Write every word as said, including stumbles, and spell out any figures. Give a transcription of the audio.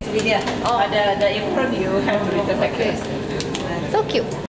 Actually, yeah. Oh. But the, the apron you have to return back. Okay. So cute.